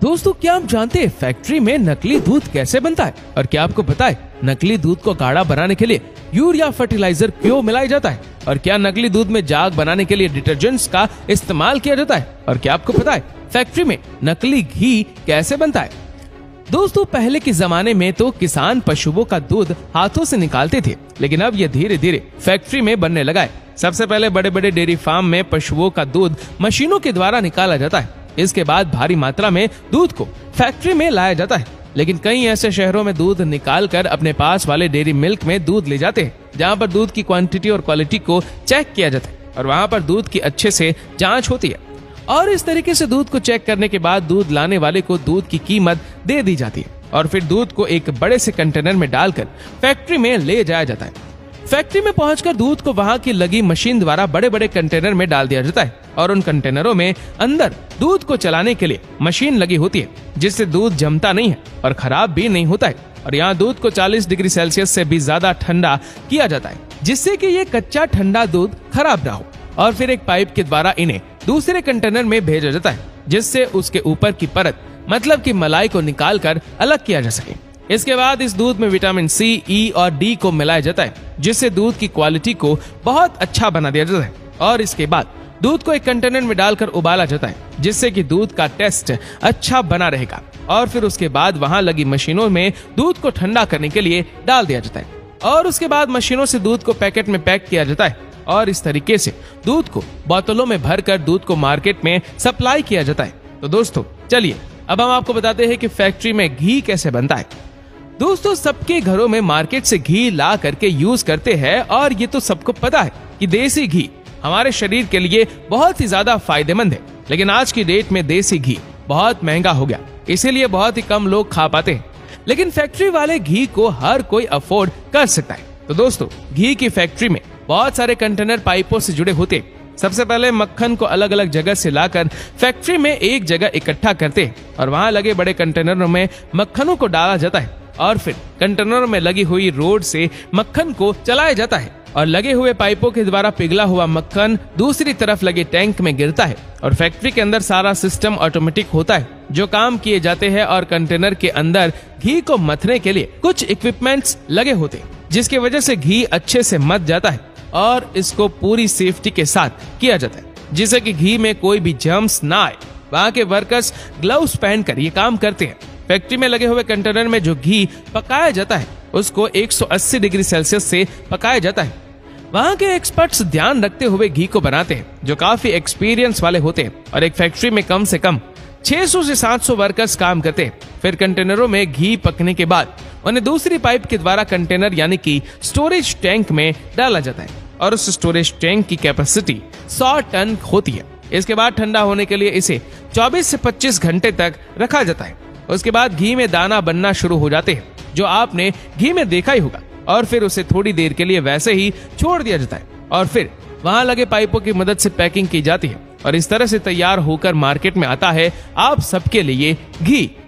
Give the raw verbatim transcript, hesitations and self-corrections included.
दोस्तों, क्या आप जानते हैं फैक्ट्री में नकली दूध कैसे बनता है? और क्या आपको पता है नकली दूध को गाढ़ा बनाने के लिए यूरिया फर्टिलाइजर क्यों मिलाया जाता है? और क्या नकली दूध में जाग बनाने के लिए डिटर्जेंट्स का इस्तेमाल किया जाता है? और क्या आपको पता है फैक्ट्री में नकली घी कैसे बनता है? दोस्तों, पहले के जमाने में तो किसान पशुओं का दूध हाथों से निकालते थे, लेकिन अब ये धीरे धीरे फैक्ट्री में बनने लगा है। सबसे पहले बड़े बड़े डेयरी फार्म में पशुओं का दूध मशीनों के द्वारा निकाला जाता है। इसके बाद भारी मात्रा में दूध को फैक्ट्री में लाया जाता है। लेकिन कई ऐसे शहरों में दूध निकाल कर अपने पास वाले डेयरी मिल्क में दूध ले जाते हैं, जहाँ पर दूध की क्वांटिटी और क्वालिटी को चेक किया जाता है और वहाँ पर दूध की अच्छे से जांच होती है। और इस तरीके से दूध को चेक करने के बाद दूध लाने वाले को दूध की कीमत दे दी जाती है और फिर दूध को एक बड़े से कंटेनर में डालकर फैक्ट्री में ले जाया जाता है। फैक्ट्री में पहुंचकर दूध को वहां की लगी मशीन द्वारा बड़े बड़े कंटेनर में डाल दिया जाता है और उन कंटेनरों में अंदर दूध को चलाने के लिए मशीन लगी होती है, जिससे दूध जमता नहीं है और खराब भी नहीं होता है। और यहाँ दूध को चालीस डिग्री सेल्सियस से भी ज्यादा ठंडा किया जाता है, जिससे कि ये कच्चा ठंडा दूध खराब ना हो। और फिर एक पाइप के द्वारा इन्हें दूसरे कंटेनर में भेजा जाता है, जिससे उसके ऊपर की परत मतलब की मलाई को निकाल कर अलग किया जा सके। इसके बाद इस दूध में विटामिन सी, ई और डी को मिलाया जाता है, जिससे दूध की क्वालिटी को बहुत अच्छा बना दिया जाता है। और इसके बाद दूध को एक कंटेनर में डालकर उबाला जाता है, जिससे कि दूध का टेस्ट अच्छा बना रहेगा। और फिर उसके बाद वहां लगी मशीनों में दूध को ठंडा करने के लिए डाल दिया जाता है और उसके बाद मशीनों से दूध को पैकेट में पैक किया जाता है और इस तरीके से दूध को बोतलों में भरकर दूध को मार्केट में सप्लाई किया जाता है। तो दोस्तों, चलिए अब हम आपको बताते हैं कि फैक्ट्री में घी कैसे बनता है। दोस्तों, सबके घरों में मार्केट से घी ला करके यूज करते हैं और ये तो सबको पता है कि देसी घी हमारे शरीर के लिए बहुत ही ज्यादा फायदेमंद है। लेकिन आज की डेट में देसी घी बहुत महंगा हो गया, इसीलिए बहुत ही कम लोग खा पाते हैं। लेकिन फैक्ट्री वाले घी को हर कोई अफोर्ड कर सकता है। तो दोस्तों, घी की फैक्ट्री में बहुत सारे कंटेनर पाइपों से जुड़े होते हैं। सबसे पहले मक्खन को अलग अलग जगह से लाकर फैक्ट्री में एक जगह इकट्ठा करते हैं और वहां लगे बड़े कंटेनरों में मक्खनों को डाला जाता है और फिर कंटेनरों में लगी हुई रोड से मक्खन को चलाया जाता है और लगे हुए पाइपों के द्वारा पिघला हुआ मक्खन दूसरी तरफ लगे टैंक में गिरता है। और फैक्ट्री के अंदर सारा सिस्टम ऑटोमेटिक होता है, जो काम किए जाते हैं और कंटेनर के अंदर घी को मथने के लिए कुछ इक्विपमेंट्स लगे होते हैं, जिसकी वजह से घी अच्छे से मथ जाता है और इसको पूरी सेफ्टी के साथ किया जाता है, जिससे कि घी में कोई भी जर्म्स ना आए। वहाँ के वर्कर्स ग्लव्स पहनकर ये काम करते हैं। फैक्ट्री में लगे हुए कंटेनर में जो घी पकाया जाता है उसको एक सौ अस्सी डिग्री सेल्सियस से पकाया जाता है। वहाँ के एक्सपर्ट्स ध्यान रखते हुए घी को बनाते हैं, जो काफी एक्सपीरियंस वाले होते हैं और एक फैक्ट्री में कम से कम छह सौ से सात सौ वर्कर्स काम करते हैं। फिर कंटेनरों में घी पकने के बाद उन्हें दूसरी पाइप के द्वारा कंटेनर यानी कि स्टोरेज टैंक में डाला जाता है और उस स्टोरेज टैंक की कैपेसिटी सौ टन होती है। इसके बाद ठंडा होने के लिए इसे चौबीस से पच्चीस घंटे तक रखा जाता है। उसके बाद घी में दाना बनना शुरू हो जाते हैं, जो आपने घी में देखा ही होगा, और फिर उसे थोड़ी देर के लिए वैसे ही छोड़ दिया जाता है और फिर वहां लगे पाइपों की मदद से पैकिंग की जाती है और इस तरह से तैयार होकर मार्केट में आता है आप सबके लिए घी।